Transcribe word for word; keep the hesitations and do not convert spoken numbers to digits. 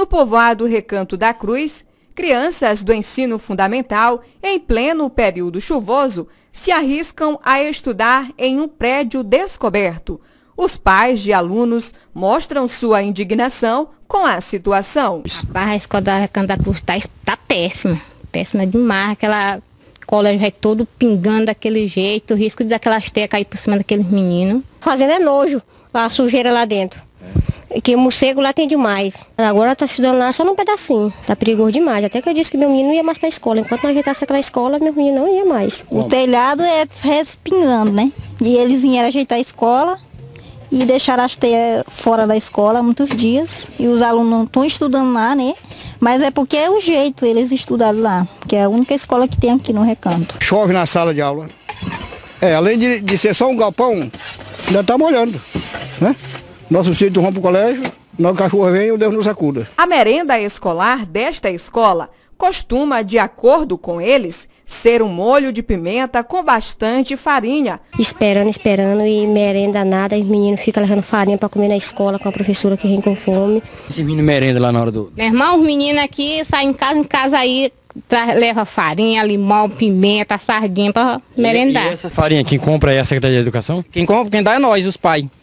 povoado Recanto da Cruz, crianças do ensino fundamental, em pleno período chuvoso, se arriscam a estudar em um prédio descoberto. Os pais de alunos mostram sua indignação com a situação. A escola da Recanto da Cruz está tá péssima, péssima demais. Aquela colégio é todo pingando daquele jeito, o risco de daquelas teias cair por cima daqueles meninos. Fazendo é nojo, a sujeira lá dentro. Que morcego lá tem demais. Agora tá estudando lá só num pedacinho. Tá perigoso demais. Até que eu disse que meu menino não ia mais pra escola. Enquanto não ajeitasse aquela escola, meu menino não ia mais. O telhado é respingando, né? E eles vieram ajeitar a escola e deixaram as teias fora da escola há muitos dias. E os alunos não estão estudando lá, né? Mas é porque é o jeito eles estudaram lá. Que é a única escola que tem aqui no Recanto. Chove na sala de aula. É, além de, de ser só um galpão, ainda tá molhando, né? Nosso filho rompe o colégio, nosso cachorro vem e o Deus nos acuda. A merenda escolar desta escola costuma, de acordo com eles, ser um molho de pimenta com bastante farinha. Esperando, esperando e merenda nada, os meninos ficam levando farinha para comer na escola com a professora que vem com fome. Esse menino merenda lá na hora do... Meu irmão, os meninos aqui saem em casa, em casa aí, leva farinha, limão, pimenta, sardinha para merendar. E, e essa farinha, quem compra é a Secretaria de Educação? Quem compra, quem dá é nós, os pais.